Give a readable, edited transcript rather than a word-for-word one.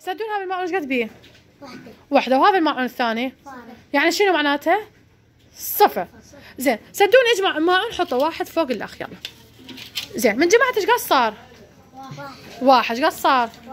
سدون هذا الماعون ايش قد بيه؟ واحدة. واحدة. وهذا الماعون الثاني؟ يعني شنو معناته؟ صفر. زين سدون اجمع الماعون حطوا واحد فوق الاخ. يلا زين من جماعة ايش قد صار؟ واحد. ايش قد صار؟